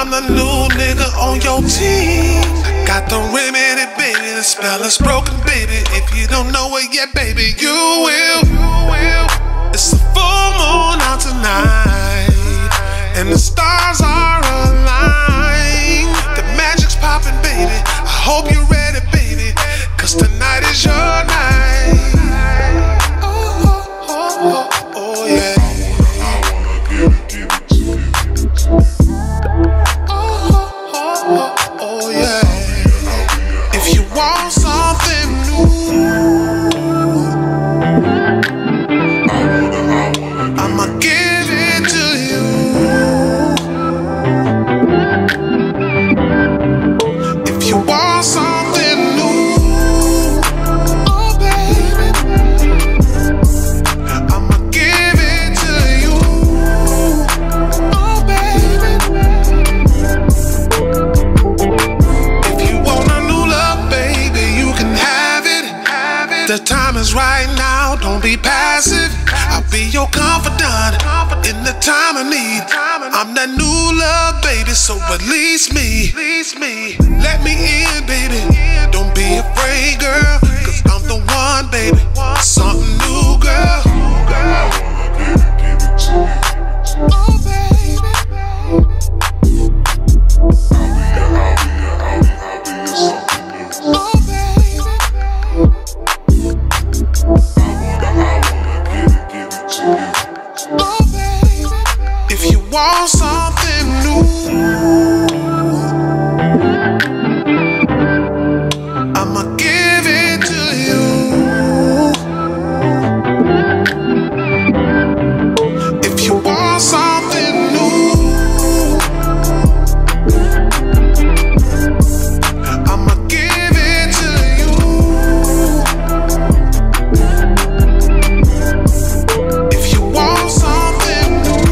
I'm the new nigga on your team. I got the remedy, baby. The spell is broken, baby. If you don't know it yet, baby, you will. It's a full moon out tonight, and the stars are aligned. The magic's popping, baby. I hope you're ready, baby, 'cause tonight is your night. Oh yeah. Oh yeah. If you want something new, I'ma give it to you. If you want something new, oh baby, I'ma give it to you. Oh baby. The time is right now, don't be passive. I'll be your confidant in the time of need. I'm that new love, baby, so release me. Let me in, baby. Don't be afraid, girl, 'cause I'm the one, baby. Something new, girl. Oh, baby. Oh, if you want something new, I'ma give it to you. If you want something new, I'ma give it to you. If you want something new,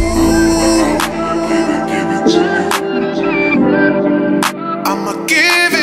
I'ma give it.